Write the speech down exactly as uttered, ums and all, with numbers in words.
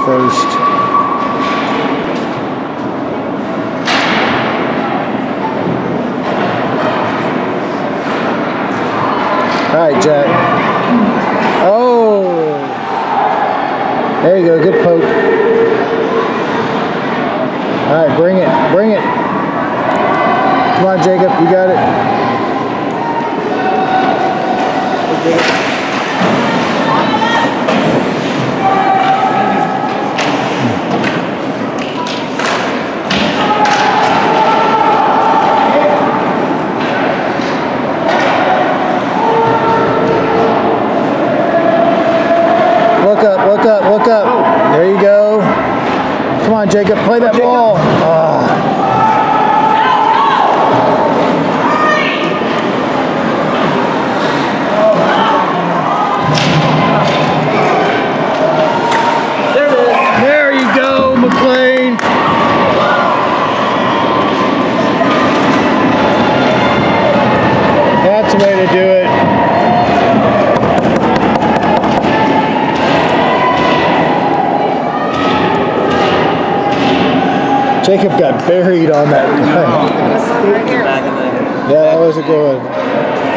first. All right, Jack. Oh, there you go. Good poke. All right, bring it, bring it. Come on, Jacob, you got it. Look up, look up, look up. There you go. Come on, Jacob, play that ball. Ah. There it is. There you go, McLean. That's the way to do it. Jacob got buried on that guy. Yeah, that was a good one.